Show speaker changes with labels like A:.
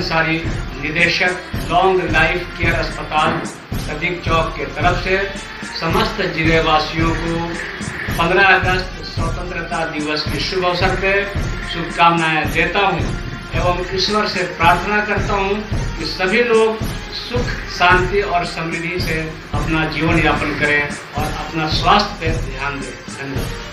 A: अंसारी, निदेशक long life care अस्पताल सदीक चौक के तरफ से समस्त जिले वासियों को 15 अगस्त स्वतंत्रता दिवस के शुभ अवसर पर शुभकामनाएं देता हूं एवं ईश्वर से प्रार्थना करता हूं कि सभी लोग सुख, शांति और समृद्धि से अपना जीवन यापन करें और अपना स्वास्थ्य पर ध्यान दें। धन्यवाद।